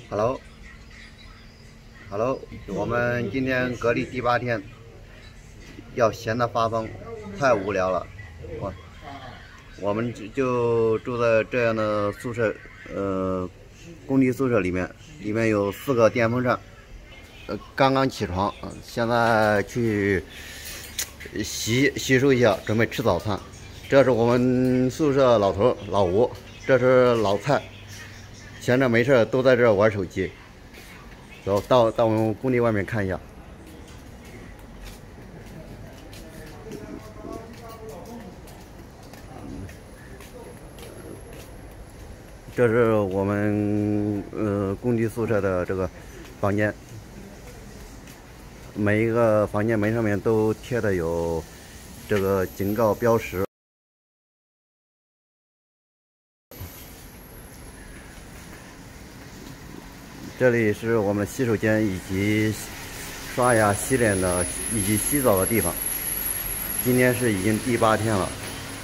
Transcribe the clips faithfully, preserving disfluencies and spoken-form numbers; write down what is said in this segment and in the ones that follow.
，Hello，Hello， 我们今天隔离第八天，要闲得发疯，太无聊了。我我们就住在这样的宿舍，呃，工地宿舍里面，里面有四个电风扇。呃，刚刚起床，现在去洗洗漱一下，准备吃早餐。这是我们宿舍老头老吴，这是老蔡，闲着没事都在这玩手机。走到到我们工地外面看一下。这是我们呃工地宿舍的这个房间，每一个房间门上面都贴的有这个警告标识。这里是我们的洗手间以及刷牙、洗脸的以及洗澡的地方。今天是已经第八天了。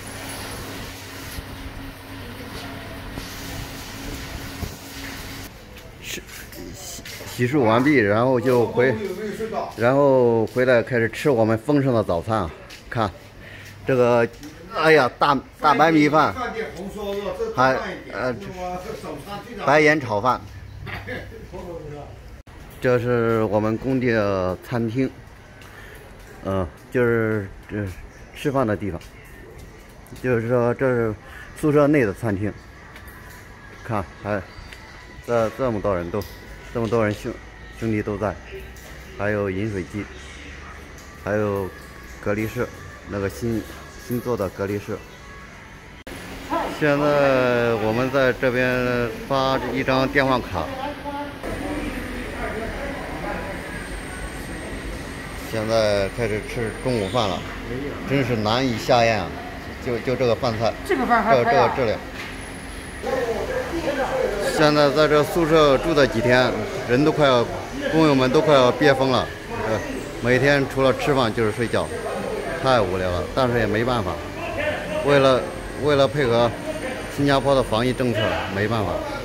是洗洗漱完毕，然后就回，然后回来开始吃我们丰盛的早餐。看，这个，哎呀，大大白米饭，还呃白盐炒饭。这是我们工地的餐厅，嗯、呃，就是这吃饭的地方，就是说这是宿舍内的餐厅。看，还这这么多人都，这么多人兄兄弟都在，还有饮水机，还有隔离室，那个新新做的隔离室。现在我们在这边发一张电话卡。现在开始吃中午饭了，真是难以下咽啊！就就这个饭菜， 这个饭还这这个质量。现在在这宿舍住的几天，人都快要，工友们都快要憋疯了。呃，每天除了吃饭就是睡觉，太无聊了。但是也没办法，为了为了配合新加坡的防疫政策，没办法。